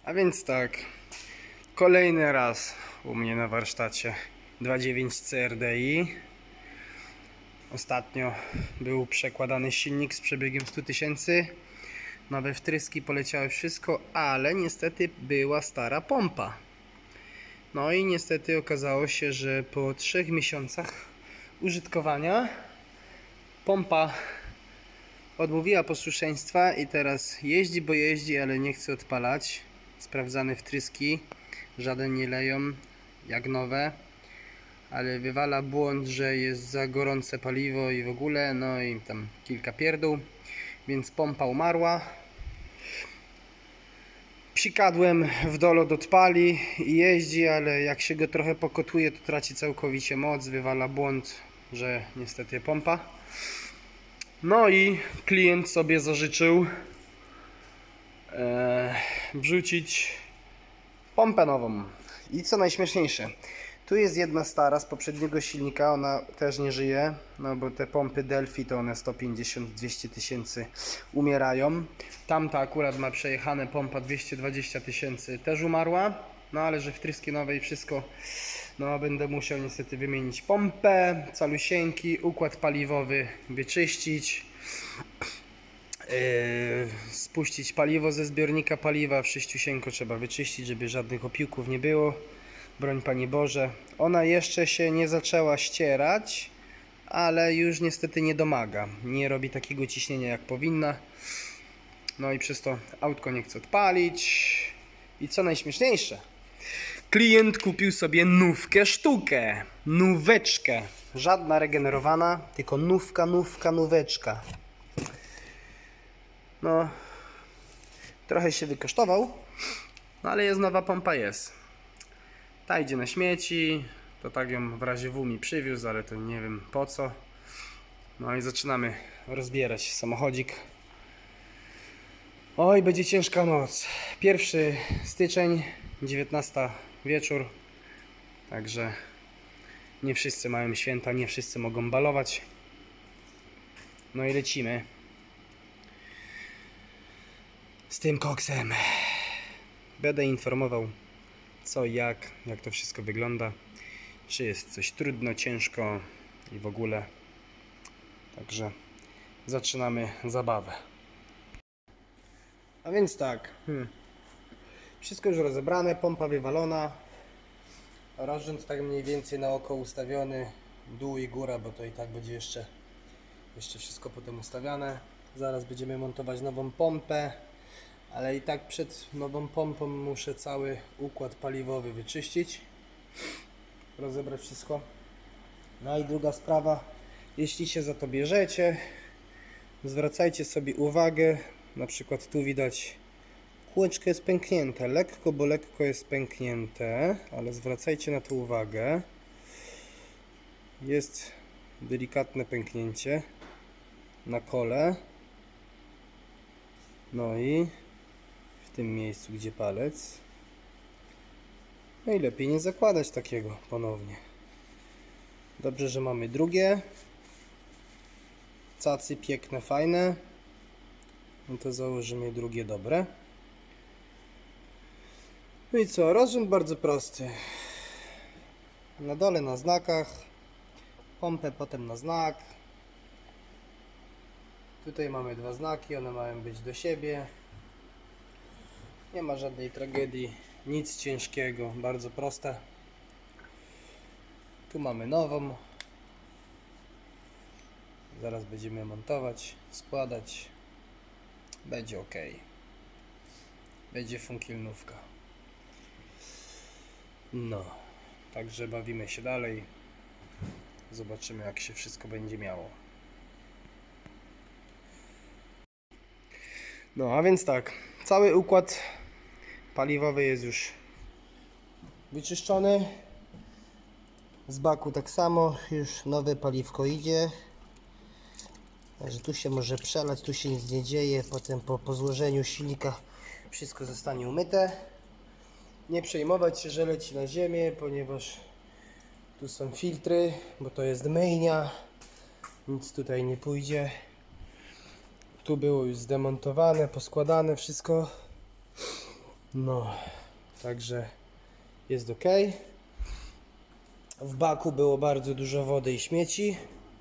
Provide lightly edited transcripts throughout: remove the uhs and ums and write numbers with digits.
A więc tak, kolejny raz u mnie na warsztacie 2.9 CRDI. Ostatnio był przekładany silnik z przebiegiem 100 000. Nowe wtryski, poleciały wszystko, ale niestety była stara pompa. No i niestety okazało się, że po 3 miesiącach użytkowania pompa odmówiła posłuszeństwa i teraz jeździ, bo jeździ, ale nie chce odpalać. Sprawdzane wtryski, żaden nie leją jak nowe, ale wywala błąd, że jest za gorące paliwo i w ogóle, no i tam kilka pierdół, więc pompa umarła. Psikadłem w dolot odpali i jeździ, ale jak się go trochę pokotuje, to traci całkowicie moc, wywala błąd, że niestety pompa. No i klient sobie zażyczył wrzucić pompę nową. I co najśmieszniejsze, tu jest jedna stara z poprzedniego silnika, ona też nie żyje, no bo te pompy Delphi to one 150-200 tysięcy umierają. Tamta akurat ma przejechane, pompa 220 tysięcy też umarła, no ale że wtryski nowe i wszystko, no będę musiał niestety wymienić pompę, calusieńki, układ paliwowy wyczyścić, spuścić paliwo ze zbiornika paliwa, wszyściusieńko trzeba wyczyścić, żeby żadnych opiłków nie było. Broń Panie Boże. Ona jeszcze się nie zaczęła ścierać, ale już niestety nie domaga. Nie robi takiego ciśnienia jak powinna. No i przez to autko nie chce odpalić. I co najśmieszniejsze, klient kupił sobie nówkę sztukę. Nóweczkę. Żadna regenerowana, tylko nóweczka. No, trochę się wykosztował, no ale jest nowa pompa, jest. Ta idzie na śmieci, to tak ją w razie W mi przywiózł, ale to nie wiem po co. No i zaczynamy rozbierać samochodzik. Oj, będzie ciężka noc. 1 styczeń, 19 wieczór. Także nie wszyscy mają święta, nie wszyscy mogą balować. No i lecimy z tym koksem. Będę informował co, jak to wszystko wygląda, czy jest coś trudno, ciężko i w ogóle. Także zaczynamy zabawę. A więc tak, wszystko już rozebrane, pompa wywalona, rozrzęd tak mniej więcej na oko ustawiony, dół i góra, bo to i tak będzie jeszcze wszystko potem ustawiane. Zaraz będziemy montować nową pompę, ale i tak przed nową pompą muszę cały układ paliwowy wyczyścić, rozebrać wszystko. No i druga sprawa, jeśli się za to bierzecie, zwracajcie sobie uwagę, na przykład tu widać kółeczko jest pęknięte, lekko, bo lekko jest pęknięte, ale zwracajcie na to uwagę. Jest delikatne pęknięcie na kole, no i w tym miejscu, gdzie palec. No i lepiej nie zakładać takiego ponownie. Dobrze, że mamy drugie. Cacy piękne, fajne. No to założymy drugie dobre. No i co? Rozrząd bardzo prosty. Na dole na znakach. Pompę potem na znak. Tutaj mamy dwa znaki, one mają być do siebie. Nie ma żadnej tragedii, nic ciężkiego, bardzo proste. Tu mamy nową. Zaraz będziemy montować, składać. Będzie ok. Będzie funkielnówka. No, także bawimy się dalej. Zobaczymy, jak się wszystko będzie miało. No, a więc tak, cały układ paliwowy jest już wyczyszczony. Z baku tak samo, już nowe paliwko idzie. Także tu się może przelać, tu się nic nie dzieje. Potem po złożeniu silnika wszystko zostanie umyte. Nie przejmować się, że leci na ziemię, ponieważ tu są filtry, bo to jest myjnia. Nic tutaj nie pójdzie. Tu było już zdemontowane, poskładane wszystko. No, także jest ok. W baku było bardzo dużo wody i śmieci.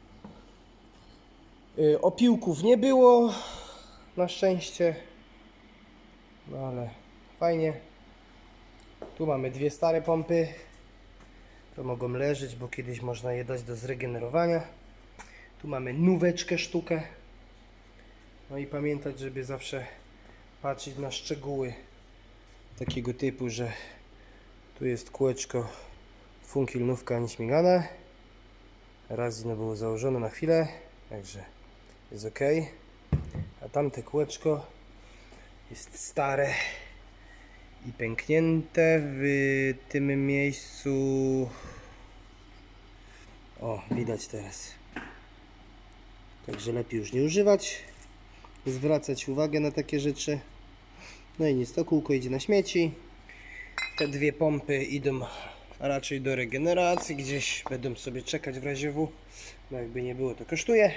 Opiłków nie było, na szczęście. No ale fajnie. Tu mamy dwie stare pompy. To mogą leżeć, bo kiedyś można je dać do zregenerowania. Tu mamy nóweczkę sztukę. No i pamiętać, żeby zawsze patrzeć na szczegóły takiego typu, że tu jest kółeczko funkiel nówka nieśmigane. Raz no było założone na chwilę, także jest ok. A tamte kółeczko jest stare i pęknięte w tym miejscu. O, widać teraz. Także lepiej już nie używać, zwracać uwagę na takie rzeczy. No i nic, to kółko idzie na śmieci. Te dwie pompy idą raczej do regeneracji, gdzieś będą sobie czekać w razie W. No jakby nie było, to kosztuje.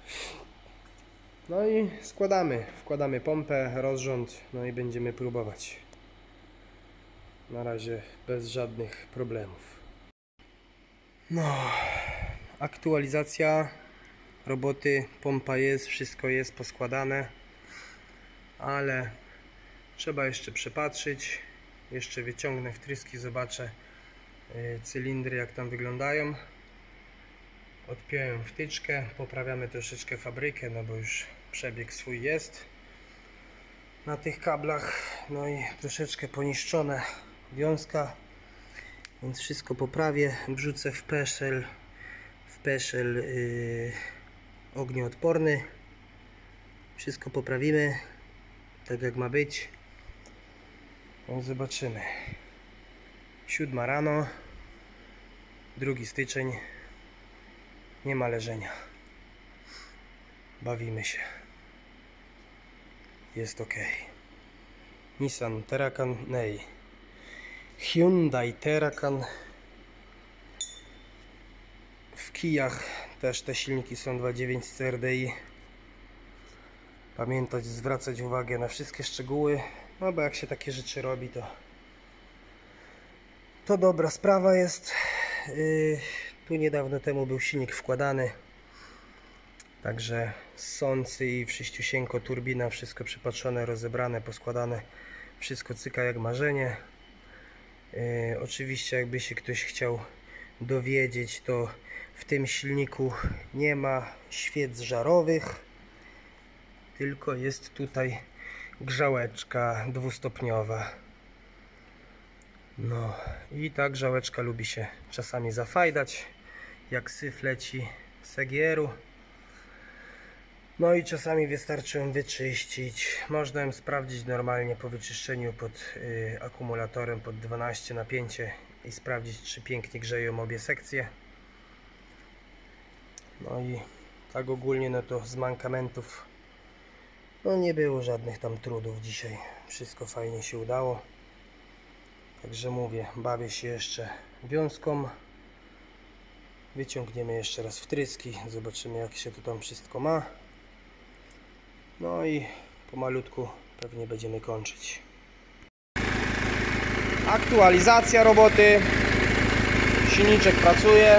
No i wkładamy pompę, rozrząd, no i będziemy próbować. Na razie bez żadnych problemów. No, aktualizacja roboty, pompa jest, wszystko jest poskładane, ale trzeba jeszcze przepatrzyć. Jeszcze wyciągnę wtryski, zobaczę cylindry jak tam wyglądają. Odpiąłem wtyczkę, poprawiamy troszeczkę fabrykę, no bo już przebieg swój jest na tych kablach, no i troszeczkę poniszczona wiązka, więc wszystko poprawię, wrzucę w peszel ognioodporny, wszystko poprawimy tak jak ma być. No zobaczymy. 7 rano, 2 styczeń, nie ma leżenia, bawimy się, jest ok. Nissan Terracan, Hyundai Terracan. W kijach też te silniki są 2.9 CRDI. Pamiętać, zwracać uwagę na wszystkie szczegóły, no bo jak się takie rzeczy robi, to dobra sprawa jest. Tu niedawno temu był silnik wkładany, także sący i wszyściusieńko, turbina, wszystko przypatrzone, rozebrane, poskładane, wszystko cyka jak marzenie. Oczywiście jakby się ktoś chciał dowiedzieć, to w tym silniku nie ma świec żarowych, tylko jest tutaj grzałeczka dwustopniowa. No i ta grzałeczka lubi się czasami zafajdać, jak syf leci z EGR-u. No i czasami wystarczy ją wyczyścić. Można ją sprawdzić normalnie po wyczyszczeniu pod akumulatorem pod 12 napięcie i sprawdzić, czy pięknie grzeją obie sekcje. No i tak ogólnie, no to z mankamentów no nie było żadnych tam trudów dzisiaj. Wszystko fajnie się udało. Także mówię, bawię się jeszcze wiązką. Wyciągniemy jeszcze raz wtryski, zobaczymy jak się to tam wszystko ma. No i pomalutku pewnie będziemy kończyć. Aktualizacja roboty. Silniczek pracuje.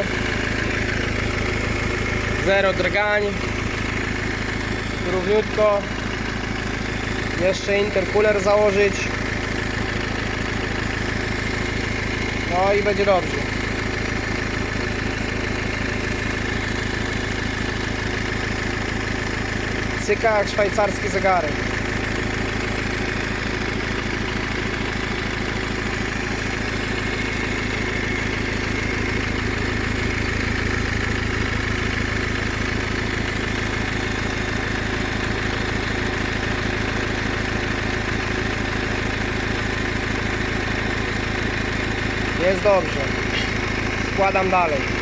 Zero drgań. Równiutko. Jeszcze intercooler założyć. No i będzie dobrze. Cyka jak szwajcarski zegarek. Jest dobrze. Składam dalej.